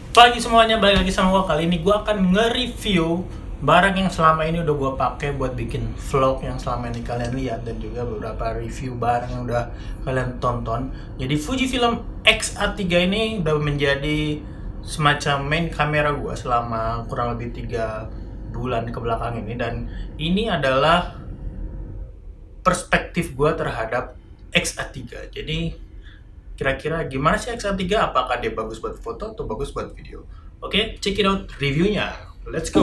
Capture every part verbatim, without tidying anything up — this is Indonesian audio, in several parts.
Pagi semuanya, balik lagi sama gue. Kali ini gue akan nge-review barang yang selama ini udah gue pakai buat bikin vlog yang selama ini kalian lihat, dan juga beberapa review barang yang udah kalian tonton. Jadi Fujifilm X A tiga ini udah menjadi semacam main kamera gue selama kurang lebih tiga bulan ke belakang ini, dan ini adalah perspektif gue terhadap X A tiga. Jadi kira-kira gimana sih X A tiga? Apakah dia bagus buat foto atau bagus buat video? Oke, check it out reviewnya. Let's go!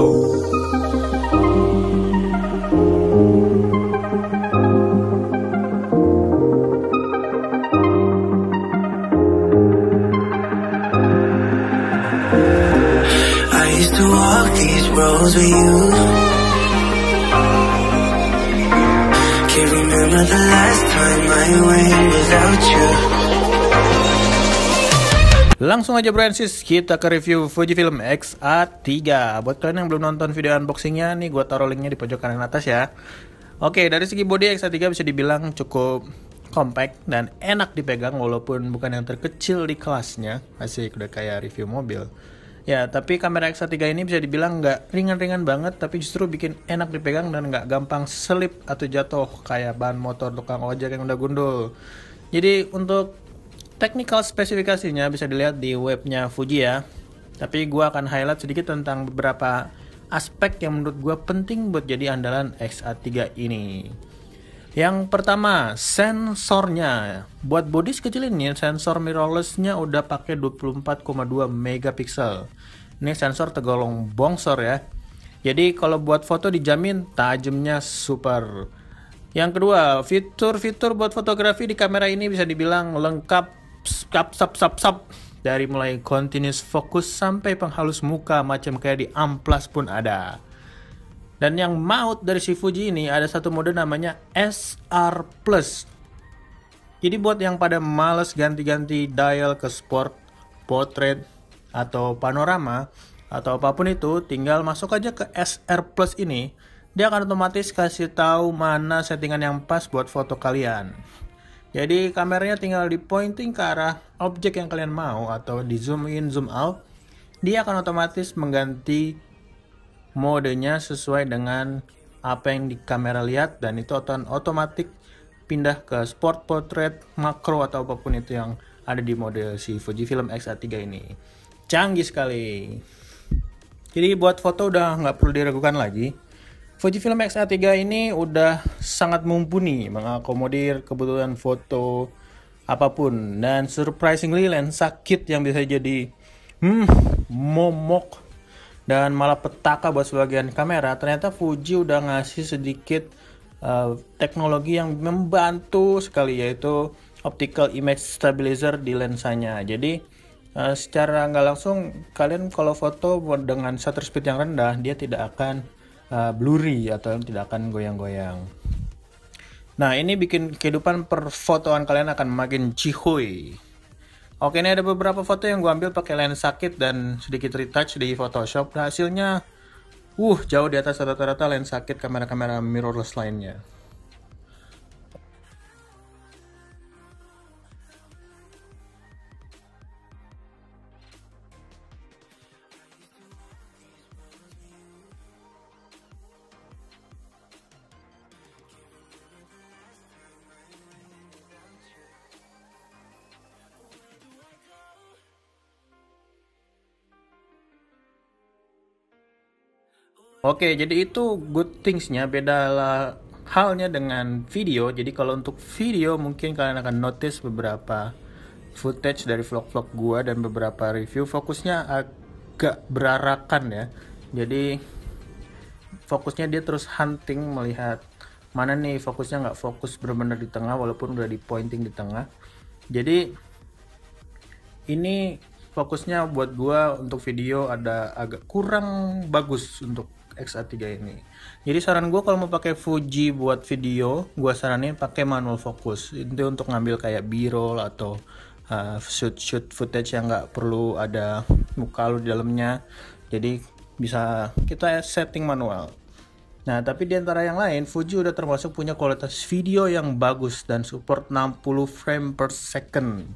I used to walk these roads with you. Can't remember the last time I went without you. Langsung aja Bransis, kita ke review Fujifilm X A tiga. Buat kalian yang belum nonton video unboxingnya, nih gue taruh linknya di pojok kanan atas ya. Oke, dari segi bodi X A tiga bisa dibilang cukup compact dan enak dipegang, walaupun bukan yang terkecil di kelasnya. Asik, udah kayak review mobil. Ya, tapi kamera X A tiga ini bisa dibilang nggak ringan-ringan banget, tapi justru bikin enak dipegang dan nggak gampang selip atau jatuh kayak ban motor tukang ojek yang udah gundul. Jadi untuk technical spesifikasinya bisa dilihat di webnya Fuji ya. Tapi gue akan highlight sedikit tentang beberapa aspek yang menurut gue penting buat jadi andalan X A tiga ini. Yang pertama, sensornya. Buat bodi sekecil ini, sensor mirrorless-nya udah pakai dua puluh empat koma dua megapiksel. Ini sensor tergolong bongsor ya. Jadi kalau buat foto dijamin tajamnya super. Yang kedua, fitur-fitur buat fotografi di kamera ini bisa dibilang lengkap. Sap sap sap sap, dari mulai continuous focus sampai penghalus muka macam kayak di Amplas pun ada. Dan yang maut dari si Fuji ini ada satu mode namanya S R Plus. Jadi buat yang pada males ganti-ganti dial ke sport, portrait, atau panorama atau apapun itu, tinggal masuk aja ke S R Plus ini. Dia akan otomatis kasih tahu mana settingan yang pas buat foto kalian. Jadi kameranya tinggal di pointing ke arah objek yang kalian mau atau di zoom in zoom out, dia akan otomatis mengganti modenya sesuai dengan apa yang di kamera lihat, dan itu akan otomatis pindah ke sport, portrait, makro atau apapun itu yang ada di mode si Fujifilm X A tiga ini. Canggih sekali. Jadi buat foto udah nggak perlu diragukan lagi. Fujifilm X A tiga ini udah sangat mumpuni mengakomodir kebutuhan foto apapun, dan surprisingly lensa kit yang bisa jadi hmm, momok dan malah petaka buat sebagian kamera, ternyata Fuji udah ngasih sedikit uh, teknologi yang membantu sekali, yaitu optical image stabilizer di lensanya. Jadi uh, secara nggak langsung kalian kalau foto dengan shutter speed yang rendah, dia tidak akan Uh, blurry atau tidak akan goyang-goyang. Nah, ini bikin kehidupan perfotoan kalian akan makin cihuy. Oke, ini ada beberapa foto yang gue ambil pakai lensa kit dan sedikit retouch di Photoshop. Nah, hasilnya uh jauh di atas rata-rata lensa kit kamera-kamera mirrorless lainnya. Oke, jadi itu good things-nya, beda lah halnya dengan video. Jadi kalau untuk video mungkin kalian akan notice beberapa footage dari vlog-vlog gua dan beberapa review fokusnya agak berarakan ya. Jadi fokusnya dia terus hunting, melihat mana nih fokusnya nggak fokus benar-benar di tengah walaupun udah di pointing di tengah. Jadi ini fokusnya buat gua untuk video ada agak kurang bagus untuk X A tiga ini. Jadi saran gue kalau mau pakai Fuji buat video, gue saranin pakai manual focus. Itu untuk ngambil kayak B-roll atau uh, shoot shoot footage yang nggak perlu ada muka lu di dalamnya. Jadi bisa kita setting manual. Nah, tapi di antara yang lain, Fuji udah termasuk punya kualitas video yang bagus dan support enam puluh frame per second.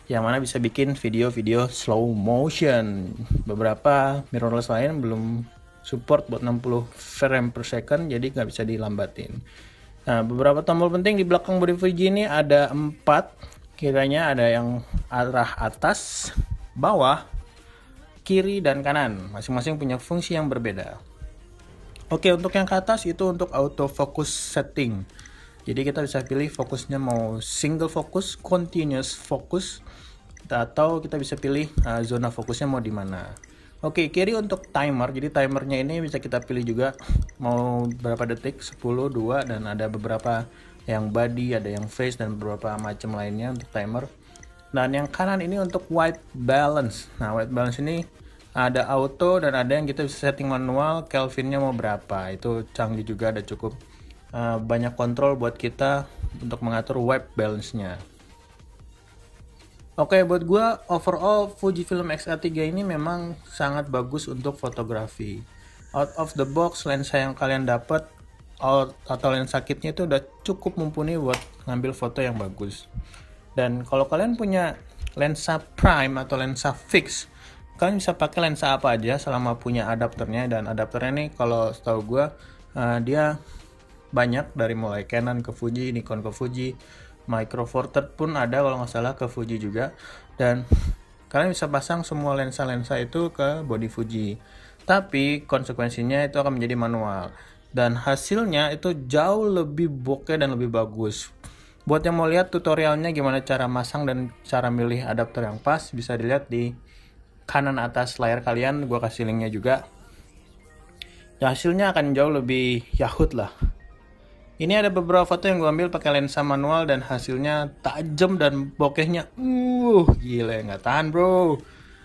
yang mana bisa bikin video-video slow motion. Beberapa mirrorless lain belum support buat enam puluh frame per second, jadi nggak bisa dilambatin. Nah, beberapa tombol penting di belakang body Fuji ini ada empat, kiranya ada yang arah atas, bawah, kiri, dan kanan. Masing-masing punya fungsi yang berbeda. Oke, untuk yang ke atas itu untuk autofocus setting. Jadi kita bisa pilih fokusnya mau single focus, continuous focus, atau kita bisa pilih uh, zona fokusnya mau di mana. Oke, kiri untuk timer. Jadi timernya ini bisa kita pilih juga mau berapa detik, sepuluh, dua, dan ada beberapa yang body, ada yang face, dan beberapa macam lainnya untuk timer. Dan yang kanan ini untuk white balance. Nah, white balance ini ada auto dan ada yang kita bisa setting manual, Kelvinnya mau berapa. Itu canggih juga, ada cukup uh, banyak kontrol buat kita untuk mengatur white balance-nya. Oke, buat gue overall Fujifilm X A tiga ini memang sangat bagus untuk fotografi. Out of the box lensa yang kalian dapat atau lensa kitnya itu udah cukup mumpuni buat ngambil foto yang bagus. Dan kalau kalian punya lensa prime atau lensa fix, kalian bisa pakai lensa apa aja selama punya adapternya. Dan adapternya nih kalau setahu gue uh, dia banyak, dari mulai Canon ke Fuji, Nikon ke Fuji, Micro Four Thirds pun ada kalau nggak salah ke Fuji juga. Dan kalian bisa pasang semua lensa-lensa itu ke body Fuji. Tapi konsekuensinya itu akan menjadi manual. Dan hasilnya itu jauh lebih bokeh dan lebih bagus. Buat yang mau lihat tutorialnya gimana cara masang dan cara milih adapter yang pas, bisa dilihat di kanan atas layar kalian. Gue kasih linknya juga. Ya, hasilnya akan jauh lebih yahut lah. Ini ada beberapa foto yang gue ambil pakai lensa manual dan hasilnya tajam dan bokehnya uh gila, nggak tahan bro.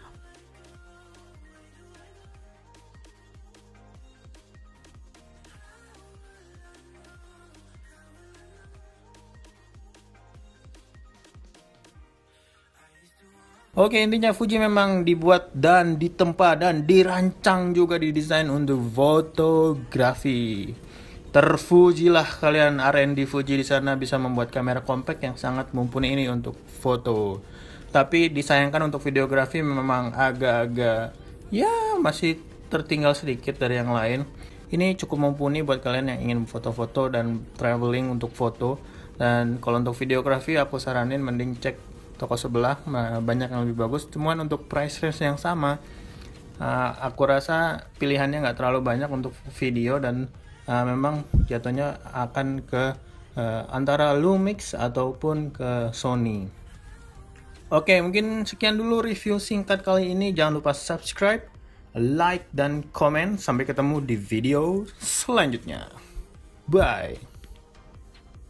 Oke, intinya Fuji memang dibuat dan ditempa dan dirancang juga didesain untuk fotografi. Terfujilah kalian R and D Fuji di sana bisa membuat kamera compact yang sangat mumpuni ini untuk foto. Tapi disayangkan untuk videografi memang agak-agak ya masih tertinggal sedikit dari yang lain. Ini cukup mumpuni buat kalian yang ingin foto-foto dan traveling untuk foto. Dan kalau untuk videografi aku saranin mending cek toko sebelah, banyak yang lebih bagus. Cuman untuk price range yang sama, uh, aku rasa pilihannya nggak terlalu banyak untuk video dan Uh, memang jatuhnya akan ke uh, antara Lumix ataupun ke Sony. Oke, mungkin sekian dulu review singkat kali ini. Jangan lupa subscribe, like, dan komen. Sampai ketemu di video selanjutnya. Bye.